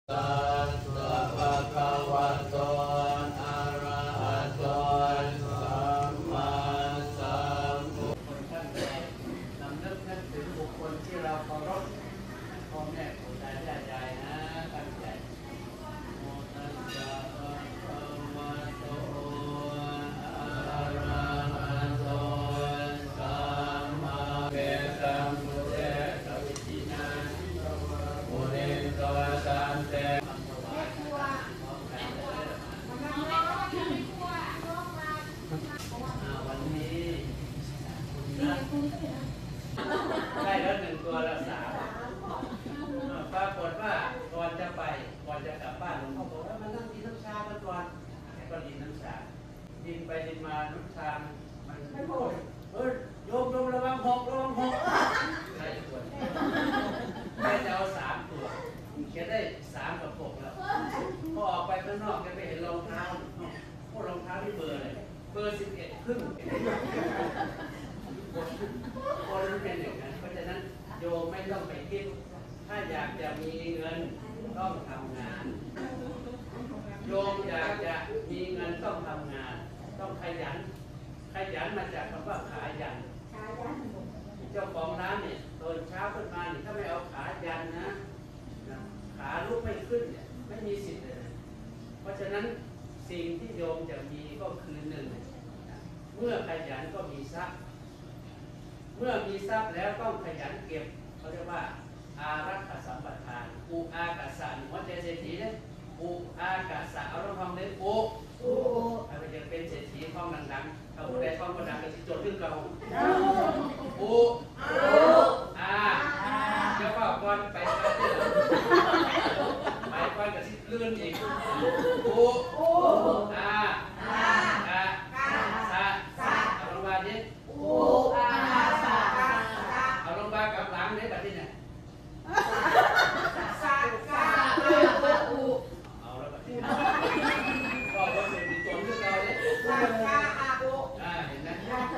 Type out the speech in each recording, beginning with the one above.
ได้แล้วหนึ่งตัวละ3ปรากฏว่าก่อนจะไปก่อนจะกลับบ้านหลวงพ่อบอกว่ามานั่งกินน้ำชากันก่อนก็กินน้ำชากินไปกินมาน้ำชามันไม่พอโยมระวังหกใช่ตัวแค่จะเอา3ตัวแค่ได้3กับ6แล้วพอออกไปข้างนอกแกไปเห็นรองเท้าพวกรองเท้าที่เบอร์อะไรเบอร์11 ครึ่งคนเป็นอย่างนั้นเพราะฉะนั้นโยมไม่ต้องไปคิดถ้าอยากจะมีเงินต้องทำงานโยมอยากจะมีเงินต้องทำงานต้องขยันมาจากคำว่าขายันเจ้าของร้านเนี่ยตอนเช้าขึ้นมาเนี่ยถ้าไม่เอาขายันนะขาลุกไม่ขึ้นเนี่ยไม่มีสิทธิ์เลยเพราะฉะนั้นสิ่งที่โยมจะมีก็คือ1เมื่อขยันก็มีทรัพย์เมื่อมีทรัพย์แล้วต้องขยันเก็บเขาเรียกว่าอารักขสัมปทานอุอากาสะหัวใจเศรษฐีเนี่ยอุอากาสะเอาลงทองเลยอุถ้าเราจะเป็นเศรษฐีท่องดังๆถ้าผู้ใดท่องก็ดังก็จะจดขึ้นกระหงอุอาเจ้าพ่อก่อนไปก่อนกับที่ลื่นอีกอุอาสะเอาลงมาดิเอาลงมากับหลังได้แบบนี้เนี่ยเอาแล้วแบบนี้ก็ว่าเป็นตัวที่เราเนี่ยเห็นไหม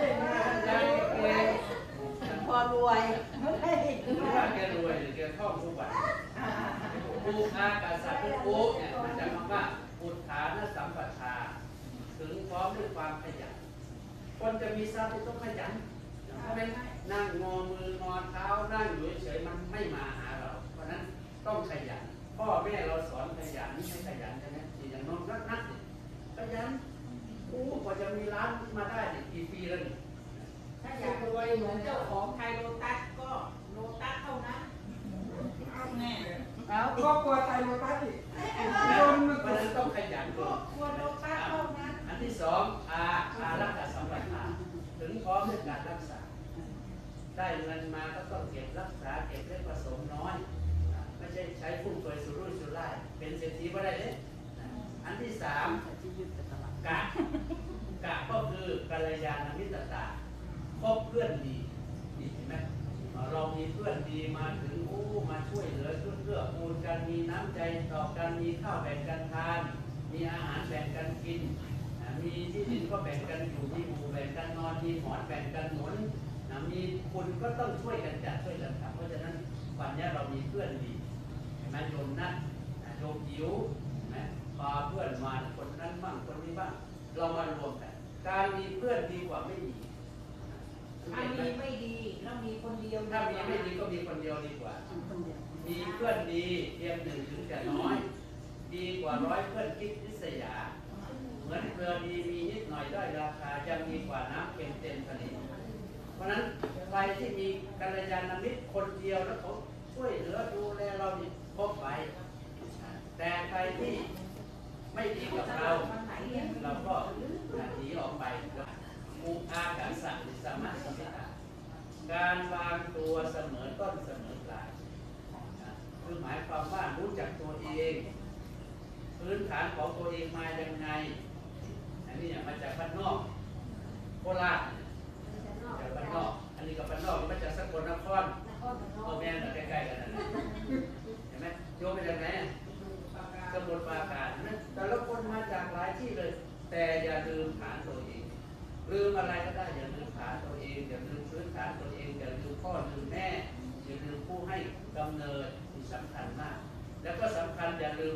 พอรวยไม่ว่าแกรวยหรือแกท่องทุกวันอุอากาสะเป็นอุเนี่ยมันจะคำว่าอุทธานสัมปทาถึงพร้อมด้วยความขยันคนจะมีทรัพย์ต้องขยันถ้าไม่นั่งงอมืองอเท้านั่งอยู่เฉยๆมันไม่มาหาเราเพราะนั้นต้องขยันพ่อแม่เราสอนขยันให้ขยันใช่ไหมอย่างน้องนักขยันกว่าจะมีร้านมาได้กี่ปีแล้วนี่ถ้าอยากรวยเหมือนเจ้าของไทยโลตัสก็โลตัสเท่านั้นแน่แล้วก็กลัวไทยโลตัสอีกเพราะนั้นต้องขยันก่อนกลัวโลตัสเท่านั้นอันที่2อารักษาสัมปทานถึงพร้อมด้วยการรักษาได้เงินมาก็ต้องเก็บรักษาเก็บเล็กผสมน้อยไม่ใช่ใช้ฟุ่มเฟือยสุรุ่ยสุร่ายเป็นเศรษฐีไม่ได้เลยอันที่3กะก็คือกัลยาณมิตรตาคบเพื่อนดีเห็นไหมเรามีเพื่อนดีมาถึงมาช่วยเหลือเพื่อปูนกันมีน้ำใจต่อกันมีข้าวแบ่งกันทานมีอาหารแบ่งกันกินมีที่ดินก็แบ่งกันอยู่มีหมู่แบ่งกันนอนมีหมอนแบ่งกันหนุนมีคุณก็ต้องช่วยกันจัดช่วยกันทำเพราะฉะนั้นวันนี้เรามีเพื่อนดีเห็นไหมโยมนัทโยมจิ๋วนะพาเพื่อนมาคนนั้นบ้างคนนี้บ้างเรามารวมกันการมีเพื่อนดีกว่าไม่มีถ้ามีไม่ดีแล้วมีคนเดียวถ้ามีไม่ดีก็มีคนเดียวดีกว่ามีเพื่อนดีเพียง1ถึงจะน้อยดีกว่า100เพื่อนคิดริษยาเหมือนเกลือดีมีนิดหน่อยได้ราคาจะมีกว่าน้ำเค็มเต็มทะเลเพราะนั้นใครที่มีกัลยาณมิตรคนเดียวแล้วเขาช่วยเหลือดูแลเราพบไปแต่ใครที่ไม่ดีกับเราก็หนีออกไปอุอากาสะสมาธิการวางตัวเสมอต้นเสมอปลายคือหมายความว่ารู้จักตัวเองพื้นฐานของตัวเองมาอย่างไงอันนี้มาจากบ้านนอกโคราชจากบ้านนอกอันนี้กับบ้านนอกมาจากสกลนครตัวแม่ใกล้ๆกันนั่นเห็นไหมโยมมาจากไหนสมุทรปราการนะแต่ละคนมาจากหลายที่เลยแต่อย่าลืมฐานตัวเองลืมอะไรก็ได้อย่าลืมฐานตัวเองอย่าลืมพื้นฐานตัวเองอย่าลืมพ่อลืมแม่อย่าลืมผู้ให้กำเนิดที่สำคัญมากแล้วก็สำคัญอย่าลืม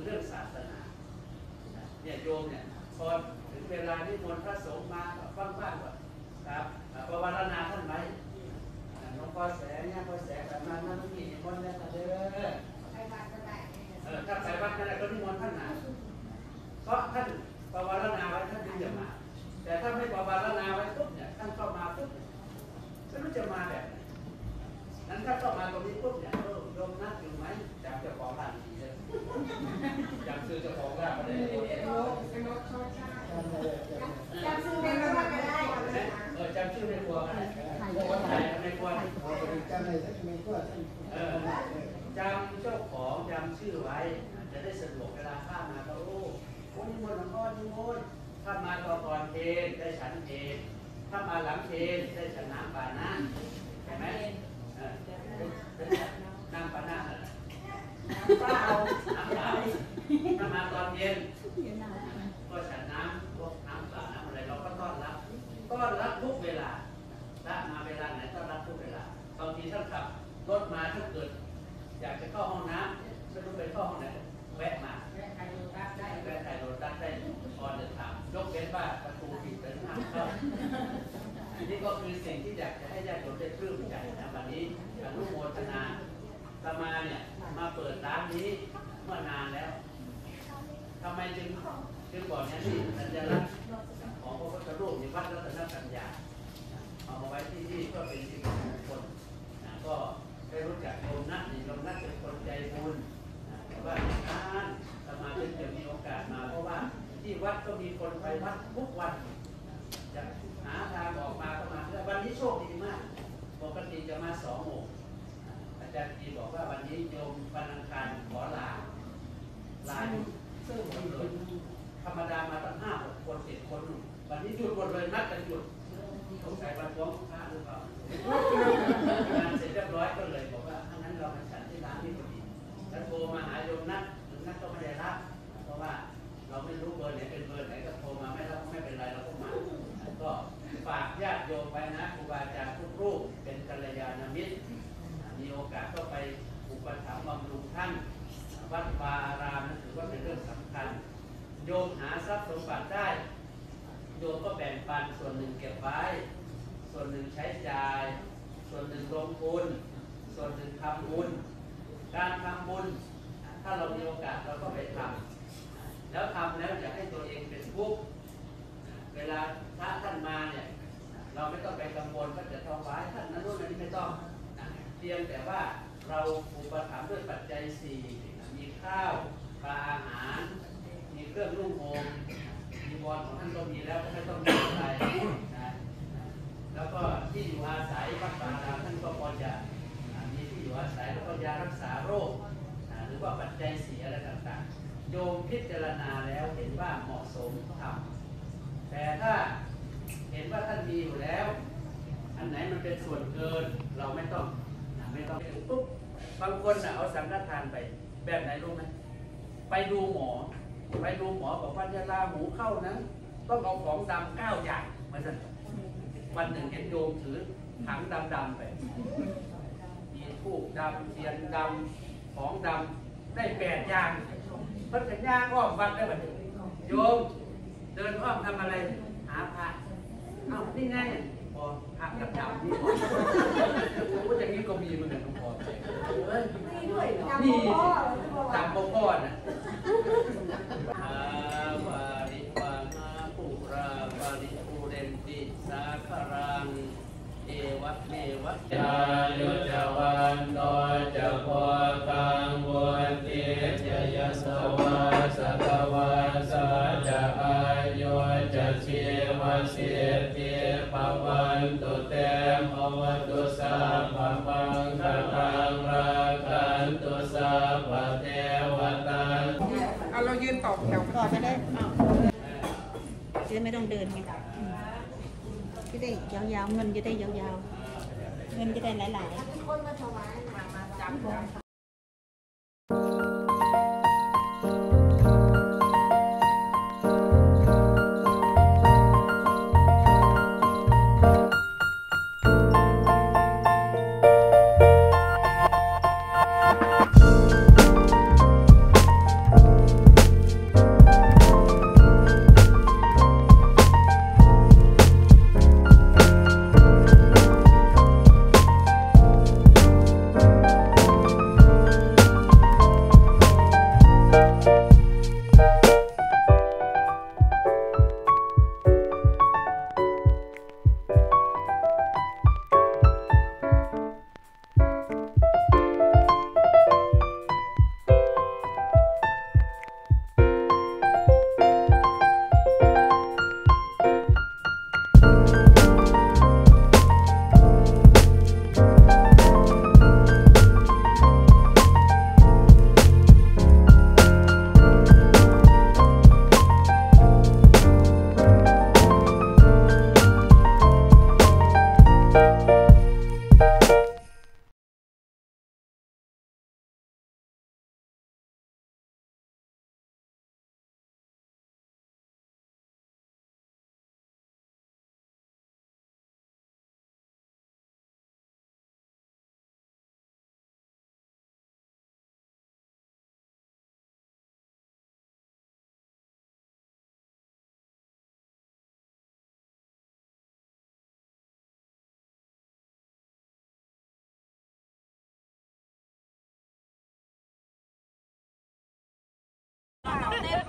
เนี่ยโยมเนี่ยพอถึงเวลาที่มนต์พระสงฆ์มาบ้างๆก่อนครับภาวนาท่านไหมหลวงพ่อแสงเนี่ยพ่อแสงแบบนั้นนั่นนี่นิมนต์เนี่ยเด้อถ้าไปวัดนั่นก็นิมนต์ท่านนะเพราะท่านภาวนาไว้ท่านถึงจะมาแต่ถ้าไม่ภาวนาไว้ปุ๊บเนี่ยท่านเข้ามาปุ๊บไม่รู้จะมาแบบไหนนั้นถ้าเข้ามาตรงนี้ปุ๊บเนี่ยโยมนัดอยู่ไหมจำเจ้าของร้านดีเลยจำซื้อเจ้าของร้านมาเลยจำชื่อเป็นว่าก็ได้จำชื่อในครัวก็ได้ในครัวจำเจ้าของจำชื่อไว้จะได้สะดวกเวลาข้ามมาก็โอ้นิมนต์หลวงพ่อนิมนต์ถ้ามาก่อนเพลได้ฉันเพลถ้ามาหลังเพลได้ฉันน้ำปานะเห็นไหมน้ำปานะเปล่าถ้ามาตอนเย็นก็ฉันน้ำพวกน้ำเปล่าน้ำอะไรเราก็ต้อนรับทุกเวลาละมาเวลาไหนต้อนรับทุกเวลาบางทีท่านขับรถมาถ้าเกิดอยากจะเข้าห้องน้ำไม่รู้ไปเข้าห้องไหนแวะมาแวะไทยโรตัสได้พอเดินทางยกเว้นว่าประตูปิดเป็นห้ามเข้านี่ก็คือสิ่งที่อยากจะให้ญาติโยมได้ปลื้มใจนะวันนี้อนุโมทนาตมาเนี่ยมาเปิดร้านนี้เมื่อนานแล้วทำไมจึงบอกเนี่ยที่สัญลักษณ์ของพระพุทธรูปในวัดรัตนปัญญาเอามาไว้ที่นี่ก็เป็นสิ่งมงคลก็ได้รู้จักโยมนัทนี่โยมนัทเป็นคนใจบุญแต่ว่าการสมาธิจะมีโอกาสมาเพราะว่าที่วัดก็มีคนไปวัดทุกวันจะหาทางออกมาก็มาวันนี้โชคดีมากปกติจะมา2 โมงอาจารย์จีบอกว่าวันนี้โยมวันอังคารขอลาอยู่ซึ่งเลยธรรมดามาตั้ง5-6 คน7 คนวันนี้หยุดหมดเลยนัดกันหยุดสงสัยวันฟ้องพระหรือเปล่างานเสร็จเรียบร้อยก็เลยบอกว่าถ้างั้นเรามาฉันที่ร้านนี้พอดีแล้วโทรมาหาโยมนัทก็ไม่ได้รับเพราะว่าเราไม่รู้เบอร์ไหนเป็นเบอร์ไหนก็โทรมาไม่รับไม่เป็นไรเราก็มาก็ฝากญาติโยมไปนะครูบาอาจารย์ทุกรูปเป็นกัลยาณมิตรมีโอกาสก็ไปอุปถัมภ์บำรุงท่านวัดวาอารามนั้นถือว่าเป็นเรื่องสำคัญโยมหาทรัพย์สมบัติได้โยมก็แบ่งปันส่วนหนึ่งเก็บไว้ส่วนหนึ่งใช้จ่ายส่วนหนึ่งลงทุนส่วนหนึ่งทำบุญการทำบุญถ้าเรามีโอกาสเราก็ไปทำแล้วทำแล้วอย่าให้ตัวเองเป็นทุกข์เวลาพระท่านมาเนี่ยเราไม่ต้องไปกังวลว่าจะถวายท่านนั้นนู่นนี่ไม่ต้องเพียงแต่ว่าเราอุปถัมภ์ด้วยปัจจัย4มีข้าวปลาอาหารมีเครื่องนุ่งห่มมีวรของท่านก็มีแล้วก็ไม่ต้องมีอะไรนะแล้วก็ที่อยู่อาศัยวัดป่าดาท่านก็พอจะมีที่อยู่อาศัยแล้วก็ยารักษาโรคหรือว่าปัจจัย4อะไรต่างๆโยมพิจารณาแล้วเห็นว่าเหมาะสมทำแต่ถ้าเห็นว่าท่านมีอยู่แล้วอันไหนมันเป็นส่วนเกินเราไม่ต้องปุ๊บบางคนเอาสังฆทานไปแบบไหนรู้ไหมไปดูหมอบอกว่าจะลาหูเข้านั้นต้องเอาของดำ9 อย่างมาสั่นวันหนึ่งเห็นโยมถือถังดำๆไปมีธูปดำเทียนดำของดำได้8 อย่างมันเป็นย่างอ้อมวัดได้แบบโยมเดินอ้อมทำอะไรหาพระนี่ไงพอพระกับดำนี่พูดอย่างนี้ก็มีเหมือนกันหลวงพ่อนี่ตามพ่อนะวาริวานาปุราปาริปุเรนติสาคารังเอวะเมวะยายุจวันโตจะโพกังบุญติจยสวะสัตวะสัจอายุจะชีวสิทธิภวันตุเตมภวตุสัพพมังคลังรักขันตุสัพพเทวตาเรายืนต่อแถวก่อนจะได้ไม่ต้องเดินไงจะได้ยาวๆเงินจะได้ยาวๆเงินจะได้หลายๆคนมาถวายมาจับ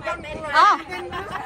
อ๋อ